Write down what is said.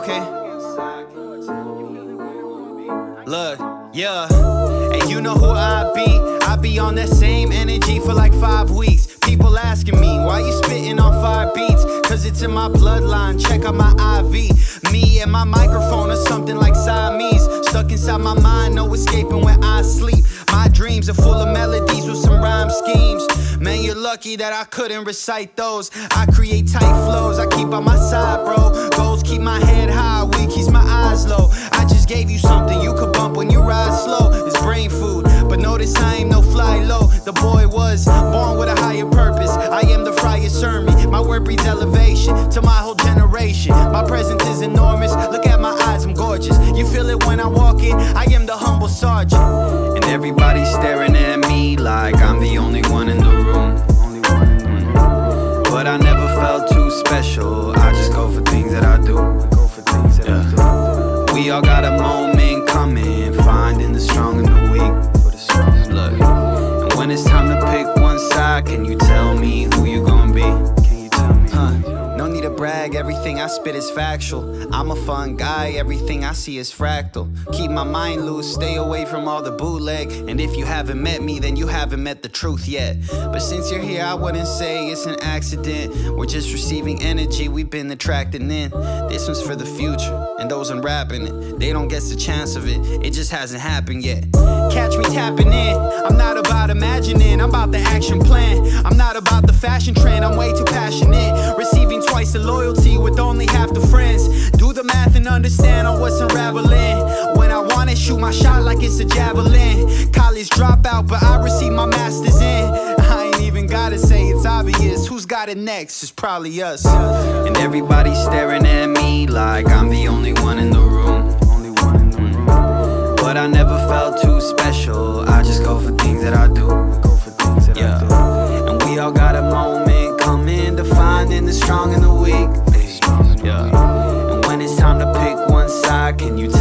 okay. Look, yeah. And you know who I be on that same energy for like 5 weeks. People asking me, why you spitting on 5 beats? Cause it's in my bloodline, check out my IV. Me and my microphone are something like Siamese. Stuck inside my mind, no escaping when I sleep. My dreams are full of melodies with some rhyme schemes. Man, you're lucky that I couldn't recite those. I create tight flows, I keep on my side, bro. Goals keep my head high, weak keeps my eyes low. I just gave you something you could bump when you ride slow. It's brain food, but notice I ain't no fly low. The boy was born with a higher purpose. I am the friar sermon. My word breathes elevation to my whole generation. My presence is enormous. Look at my eyes, I'm gorgeous. You feel it when I walk in. I am the humble sergeant. And everybody's staring at me like I'm the only one in the room. But I never felt too special. I just go for things that I do. We all got a moment coming, finding the strong and the weak. Look, and when it's time to pick one side, can you tell me who you gonna be? Can you tell me? No need to brag, everything I spit is factual. I'm a fun guy, everything I see is fractal. Keep my mind loose, stay away from all the bootleg. And if you haven't met me, then you haven't met the truth yet. But since you're here, I wouldn't say it's an accident. We're just receiving energy we've been attracting in. This one's for the future, and those I'm rapping it, they don't get the chance of it, it just hasn't happened yet. Catch me tapping in, I'm not about imagining, I'm about the action plan. I'm not about the fashion trend, I'm way too passionate. Receiving twice the loyalty with only half the friends. Do the math and understand on what's unraveling. When I wanna shoot my shot like it's a javelin. College dropout, but I receive my master's in. I ain't even gotta say it's obvious. Who's got it next? It's probably us. And everybody's staring at me like I'm the only one in the room. But I never felt too special. I just go for things that I do. And we all got a moment coming, defining the strong and the weak. And when it's time to pick one side, can you